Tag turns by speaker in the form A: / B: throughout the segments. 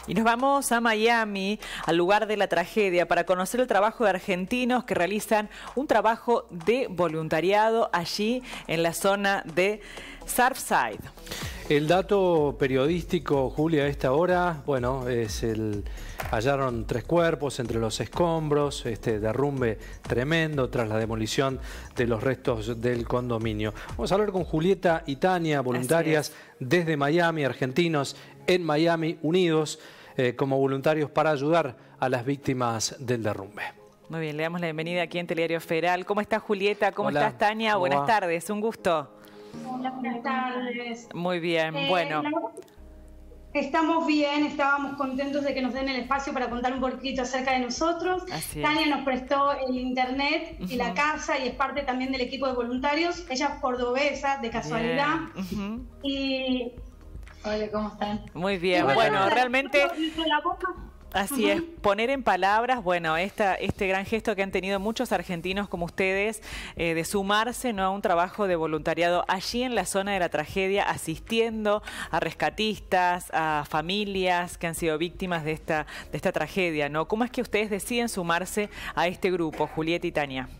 A: Y nos vamos a Miami, al lugar de la tragedia, para conocer el trabajo de argentinos que realizan un trabajo de voluntariado allí en la zona de Surfside.
B: El dato periodístico, Julia, a esta hora, bueno, es hallaron 3 cuerpos entre los escombros, este derrumbe tremendo tras la demolición de los restos del condominio. Vamos a hablar con Julieta y Tania, voluntarias desde Miami, argentinos en Miami, unidos como voluntarios para ayudar a las víctimas del derrumbe.
A: Muy bien, le damos la bienvenida aquí en Telediario Federal. ¿Cómo estás, Julieta? ¿Cómo estás, Tania? Buenas tardes, un gusto.
C: Hola, buenas tardes.
A: Muy bien, bueno.
C: Estamos bien, estábamos contentos de que nos den el espacio para contar un poquito acerca de nosotros. Tania nos prestó el internet y la casa y es parte también del equipo de voluntarios. Ella es cordobesa, de casualidad. Y...
D: Hola, ¿cómo están?
A: Muy bien, bueno, realmente... Así es, poner en palabras, bueno, este gran gesto que han tenido muchos argentinos como ustedes, de sumarse, ¿no?, a un trabajo de voluntariado allí en la zona de la tragedia, asistiendo a rescatistas, a familias que han sido víctimas de esta tragedia, ¿no? ¿Cómo es que ustedes deciden sumarse a este grupo, Julieta y Tania?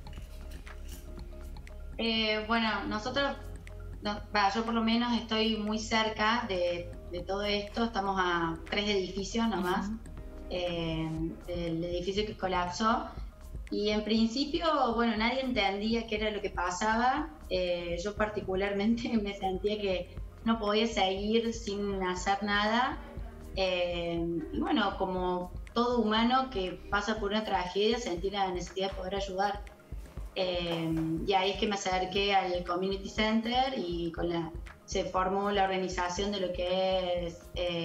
D: Bueno, nosotros, yo por lo menos estoy muy cerca de todo esto, estamos a 3 edificios nomás. Del edificio que colapsó y en principio, bueno, nadie entendía qué era lo que pasaba. Yo particularmente me sentía que no podía seguir sin hacer nada y bueno, como todo humano que pasa por una tragedia, sentí la necesidad de poder ayudar. Y ahí es que me acerqué al Community Center y se formó la organización de lo que es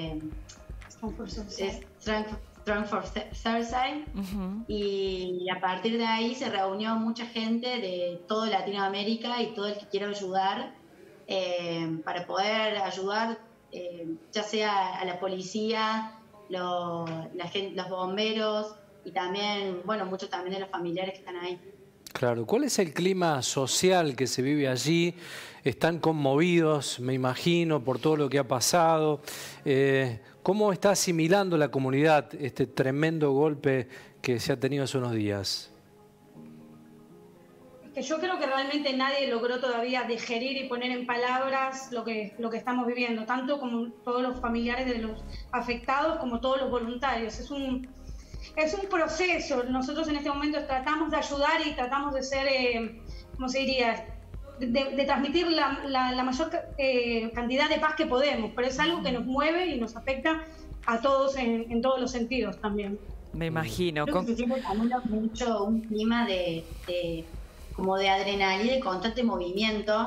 D: Strong for Surfside, y a partir de ahí se reunió mucha gente de toda Latinoamérica y todo el que quiera ayudar para poder ayudar ya sea a la policía, los bomberos y también, bueno, muchos también de los familiares que están ahí.
B: Claro, ¿cuál es el clima social que se vive allí? Están conmovidos, me imagino, por todo lo que ha pasado. ¿Cómo está asimilando la comunidad este tremendo golpe que se ha tenido hace unos días?
C: Que yo creo que realmente nadie logró todavía digerir y poner en palabras lo que estamos viviendo, tanto como todos los familiares de los afectados como todos los voluntarios. Es un proceso. Nosotros en este momento tratamos de ayudar y tratamos de ser, ¿cómo se diría?, de transmitir la mayor cantidad de paz que podemos, pero es algo que nos mueve y nos afecta a todos en todos los sentidos también.
A: Me imagino.
D: Creo que se siente también mucho un clima como de adrenalina y constante movimiento.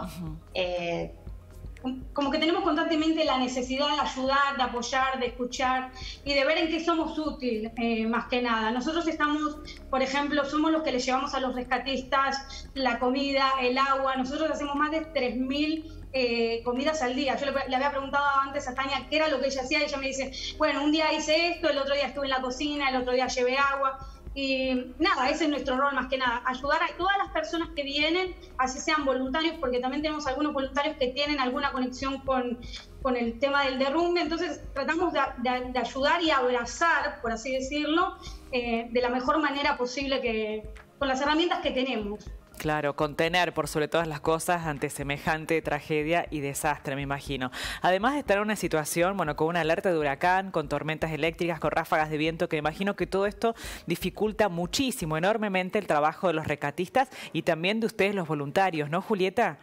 C: Como que tenemos constantemente la necesidad de ayudar, de apoyar, de escuchar y de ver en qué somos útiles, más que nada. Nosotros estamos, por ejemplo, somos los que les llevamos a los rescatistas la comida, el agua. Nosotros hacemos más de 3.000 comidas al día. Yo le había preguntado antes a Tania qué era lo que ella hacía y ella me dice, bueno, un día hice esto, el otro día estuve en la cocina, el otro día llevé agua. Y nada, ese es nuestro rol más que nada, ayudar a todas las personas que vienen, así sean voluntarios, porque también tenemos algunos voluntarios que tienen alguna conexión con el tema del derrumbe, entonces tratamos de ayudar y abrazar, por así decirlo, de la mejor manera posible con las herramientas que tenemos.
A: Claro, contener por sobre todas las cosas ante semejante tragedia y desastre, me imagino. Además de estar en una situación, bueno, con una alerta de huracán, con tormentas eléctricas, con ráfagas de viento, que me imagino que todo esto dificulta muchísimo, enormemente el trabajo de los rescatistas y también de ustedes los voluntarios, ¿no, Julieta?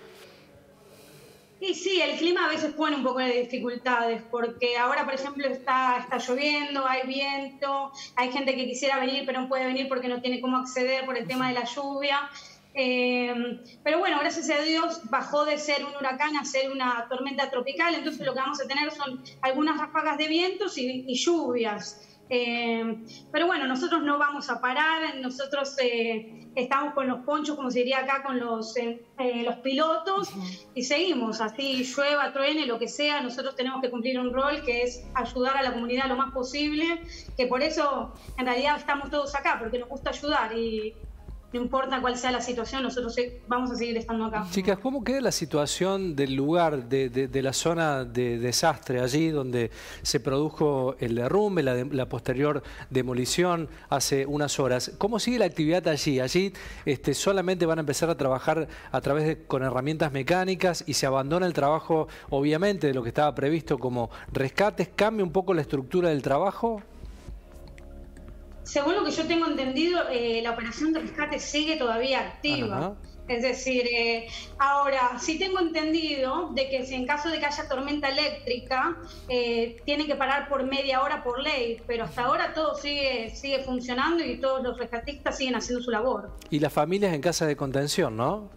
C: Y sí, el clima a veces pone un poco de dificultades, porque ahora, por ejemplo, está lloviendo, hay viento, hay gente que quisiera venir pero no puede venir porque no tiene cómo acceder por el tema de la lluvia. Pero bueno, gracias a Dios bajó de ser un huracán a ser una tormenta tropical, entonces lo que vamos a tener son algunas ráfagas de vientos y lluvias. Pero bueno, nosotros no vamos a parar, nosotros estamos con los ponchos, como se diría acá, con los pilotos, y seguimos, así llueva, truene, lo que sea, nosotros tenemos que cumplir un rol que es ayudar a la comunidad lo más posible, que por eso en realidad estamos todos acá, porque nos gusta ayudar y no importa cuál sea la situación, nosotros vamos a seguir estando acá.
B: Chicas, ¿cómo queda la situación del lugar, de la zona de desastre, allí donde se produjo el derrumbe, la posterior demolición hace unas horas? ¿Cómo sigue la actividad allí? Allí solamente van a empezar a trabajar a través con herramientas mecánicas y se abandona el trabajo, obviamente, de lo que estaba previsto como rescates. ¿Cambia un poco la estructura del trabajo?
C: Según lo que yo tengo entendido, la operación de rescate sigue todavía activa. Ajá. Es decir, ahora, sí tengo entendido de que si en caso de que haya tormenta eléctrica, tienen que parar por media hora por ley, pero hasta ahora todo sigue funcionando y todos los rescatistas siguen haciendo su labor.
B: Y las familias en casa de contención, ¿no?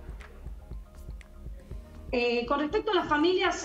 C: Con respecto a las familias,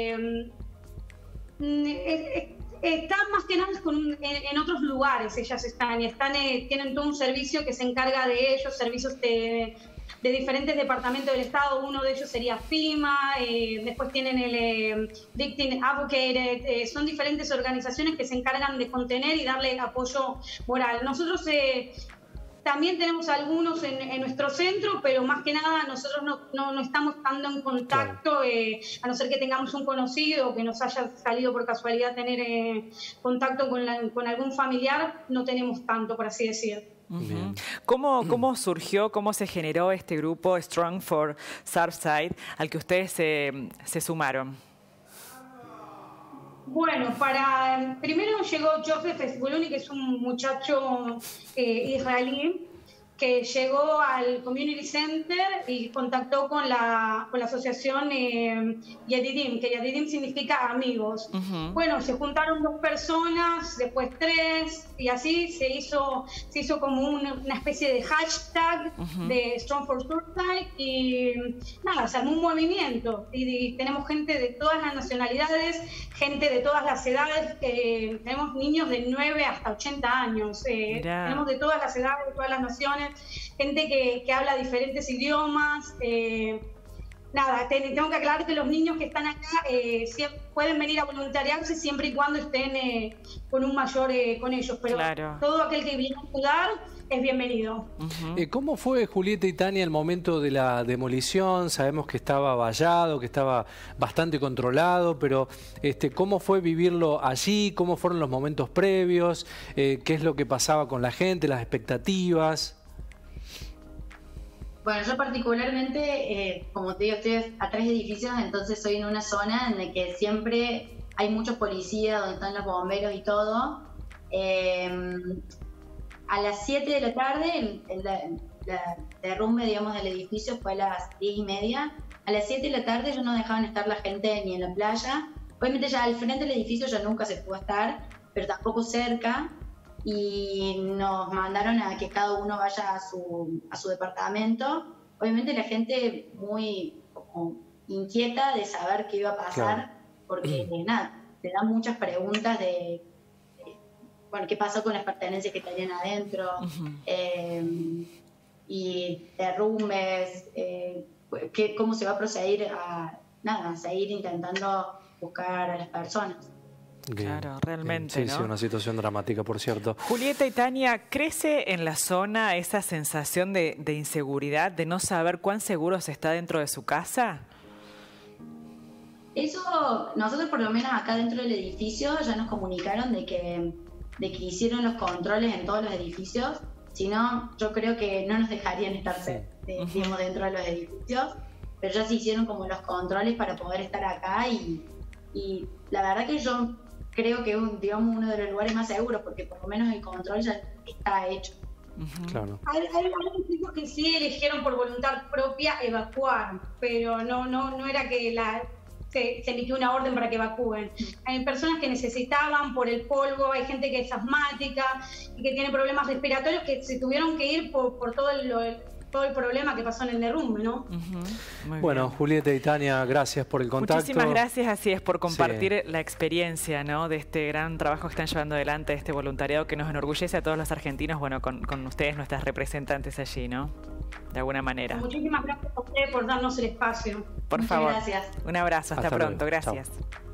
C: están más que nada en otros lugares, ellas tienen todo un servicio que se encarga de ellos, servicios de diferentes departamentos del Estado. Uno de ellos sería FEMA, después tienen el Victim Advocate, son diferentes organizaciones que se encargan de contener y darle apoyo moral. Nosotros también tenemos algunos en nuestro centro, pero más que nada nosotros no estamos estando en contacto, a no ser que tengamos un conocido que nos haya salido por casualidad tener contacto con algún familiar, no tenemos tanto, por así decir.
A: ¿Cómo surgió, cómo se generó este grupo Strong for Surfside al que ustedes se sumaron?
C: Bueno, primero llegó Joseph Esbuluni, que es un muchacho israelí, que llegó al Community Center y contactó con la asociación Yedidim, que Yedidim significa amigos. Bueno, se juntaron 2 personas, después 3, y así se hizo como una especie de hashtag de Strong for Surfside, y nada, se armó un movimiento, y tenemos gente de todas las nacionalidades, gente de todas las edades, tenemos niños de 9 hasta 80 años, tenemos de todas las edades, de todas las naciones, gente que habla diferentes idiomas. Nada, tengo que aclarar que los niños que están acá pueden venir a voluntariarse siempre y cuando estén con un mayor con ellos, pero todo aquel que viene a ayudar es bienvenido.
B: ¿Cómo fue, Julieta y Tania, el momento de la demolición? Sabemos que estaba vallado, que estaba bastante controlado, pero ¿cómo fue vivirlo allí? ¿Cómo fueron los momentos previos? ¿Qué es lo que pasaba con la gente, las expectativas?
D: Bueno, yo particularmente, como te digo, estoy a 3 edificios, entonces soy en una zona en la que siempre hay muchos policías, donde están los bomberos y todo. A las 7 de la tarde, el derrumbe, digamos, del edificio fue a las 10:30. A las 7 de la tarde ya no dejaban estar la gente ni en la playa. Obviamente ya al frente del edificio ya nunca se pudo estar, pero tampoco cerca. Y nos mandaron a que cada uno vaya a su departamento. Obviamente la gente muy como inquieta de saber qué iba a pasar, porque nada, te dan muchas preguntas de bueno, qué pasó con las pertenencias que tenían adentro, y derrumbes, cómo se va a proceder a seguir intentando buscar a las personas.
A: Bien, claro, realmente,
B: ¿no? Sí, una situación dramática, por cierto.
A: Julieta y Tania, ¿crece en la zona esa sensación de inseguridad, de no saber cuán seguro se está dentro de su casa?
D: Eso, nosotros por lo menos acá dentro del edificio ya nos comunicaron de que hicieron los controles en todos los edificios, si no, yo creo que no nos dejarían estar digamos, dentro de los edificios, pero ya se hicieron como los controles para poder estar acá y la verdad que yo creo que es uno de los lugares más seguros, porque por lo menos el control ya está hecho.
B: Claro.
C: Hay algunos chicos que sí eligieron por voluntad propia evacuar, pero no era que se emitió una orden para que evacúen. Hay personas que necesitaban por el polvo, hay gente que es asmática y que tiene problemas respiratorios que se tuvieron que ir por todo el problema que pasó en el derrumbe, ¿no?
B: Bueno, Julieta y Tania, gracias por el contacto.
A: Muchísimas gracias, así es, por compartir la experiencia, ¿no?, de este gran trabajo que están llevando adelante, este voluntariado que nos enorgullece a todos los argentinos, bueno, con ustedes, nuestras representantes allí, ¿no?, de alguna manera.
C: Muchísimas gracias a ustedes por darnos el espacio.
A: Por favor.
D: Gracias.
A: Un abrazo, hasta pronto,
B: luego.
A: Gracias.
B: Chao.